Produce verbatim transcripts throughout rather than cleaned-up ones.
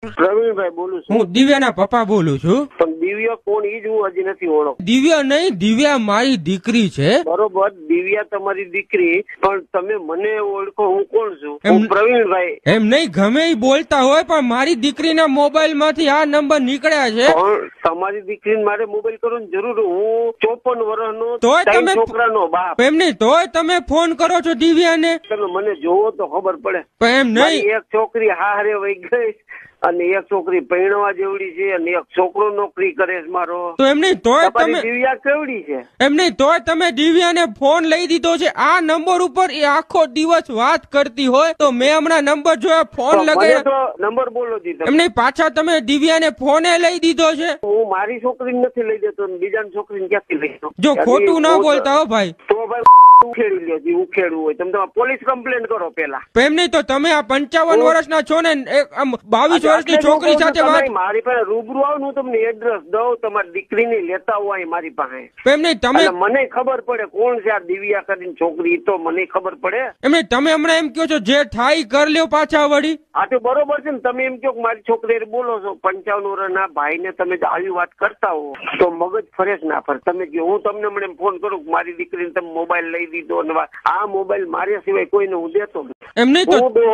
પ્રવીણભાઈ બોલું છું. હું દિવ્યાના પપ્પા બોલું છું. પણ દિવ્યા કોણ ઈ જ હું હજી નથી ઓળખ. દિવ્યા નહીં, દિવ્યા મારી દીકરી છે. બરોબર, દિવ્યા તમારી દીકરી, પણ તમે મને ઓળખો હું કોણ છું? હું પ્રવીણભાઈ. એમ નહીં, ગમે એ બોલતા હોય પણ મારી દીકરીના મોબાઈલ માંથી આ નંબર નીકળ્યા છે. પણ તમારી દીકરીને મારે મોબાઈલ કરવાની જરૂર? હું ચોપન વર્ષનો તોય તમે છોકરાનો બાપ. એમ નહીં, તોય તમે ફોન કરો છો દિવ્યાને. તમે મને જોવો તો ખબર પડે. એમ નહીં, એક છોકરી હારે વહી ગઈ અને એક છોકરી પૈણવા જેવડી છે અને એક છોકરો નોકરી કરે છે મારો. તો એમ નહીં, તોય તમે દિવ્યા કેવડી છે? એમ નહીં, તોય તમે દિવ્યાને ફોન લઈ દીધો છે. આ નંબર ઉપર એ આખો દિવસ વાત કરતી હોય તો મેં હમણાં નંબર જોયા, ફોન લગાવ્યો. નંબર બોલો જી. એમ નહીં, પાછા તમે દિવ્યાને ફોને લઈ દીધો છે. હું મારી છોકરીને નથી લઈ દેતો, બીજાની છોકરીને ક્યાંથી લઈ દો? જો ખોટું ના બોલતા હો ભાઈ. તો ભાઈ ઉખેડી લ્યો જી, ઉખેડવું હોય તમે પોલીસ કમ્પ્લેન કરો પેલા. એમ નહીં, તો તમે આ પંચાવન વર્ષના છો ને, બાવીસ વર્ષની છોકરી સાથે વાત. મારી પાસે રૂબરૂ આવો, હું તમને એડ્રેસ દઉં, તમારી દીકરીને લેતા હોય મારી પાસે. એમ નહીં, તમે મને ખબર પડે કોણ છે આ દિવ્યા કરીને છોકરી, તો મને ખબર પડે. એમ નહીં, તમે હમણાં એમ કહો છો જે થાય કરી લ્યો પાછા વળી. હા તો બરોબર છે ને, તમે એમ કહો મારી છોકરી બોલો છો, પંચાવન વર્ષના ભાઈ ને તમે આવી વાત કરતા હો તો મગજ ફરેશ ના ફરે. તમે કહો હું તમને મને ફોન કરું મારી દીકરીને તમે મોબાઈલ લઈ દીધો, આ મોબાઈલ માર્યા સિવાય કોઈને હું દેતો નથી. એમ નહીં,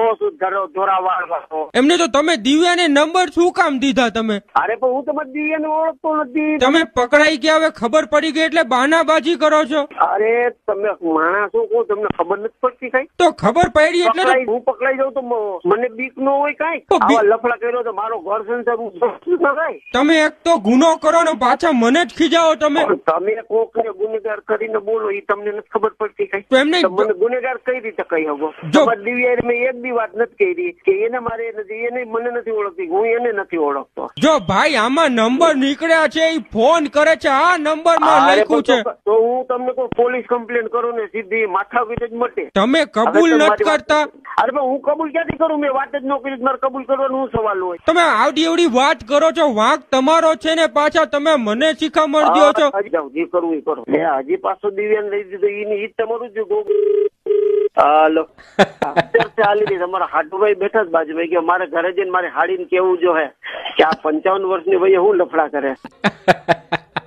તો એમને તો તમે દિવ્યાને નંબર શું કામ દીધા તમે? અરે પણ હું તમારી દિવ્યાને ઓળખતો નથી. તમે પકડાઈ ગયા, હવે ખબર પડી ગઈ એટલે બહાનાબાજી કરો છો. અરે તમે માણસો કહો, તમને ખબર નથી પડતી કઈ? તો ખબર પડી એટલે હું પકડાઈ જાઉં તો મને બીક નો હોય કઈ? આવા લફડા કર્યો તો મારો ઘર સંસાર. તમે એક તો ગુનો કરો ને પાછા મને જ ખીજાવો. તમે તમે કોકને ગુનેગાર કરીને બોલો, એ તમને નથી ખબર પડતી કઈ? તો એમને મને ગુનેગાર કઈ રીતે કહી શકો? તમારી દિવ્યા મેં એક બી વાત નથી કરી કે એને મારે નથી, એને મને નથી ઓળખતી, હું એને નથી ઓળખતો. જો ભાઈ આમાં નંબર નીકળ્યા છે, એ ફોન કરે છે, આ નંબર માં લખ્યું છે. તો હું તમને કોઈ પોલીસ કમ્પ્લેન કરું ને સીધી માથાકૂટ જ મટે. તમે કબૂલ નથી કરતા. અરે પણ હું કબૂલ ક્યાંથી કરું? મેં વાત જ ન કરી, મારે કબૂલ કરવાનો શું સવાલ હોય? તમે આવડી એવડી વાત કરો છો, વાંક તમારો છે ને પાછા તમે મને શીખામણ દો છો. જે કરવું એ કરો. હજી પાછો દિવ્યાને લઈ દીધો, એની ઈ તમારું જ. હાલો, ચાલી તમારા હાટુભાઈ બેઠા જ બાજુભાઈ કે મારે ઘરે જઈને મારી હાડીને કેવું જો હે કે આ પંચાવન વર્ષની ભાઈ હું લફડા કરે.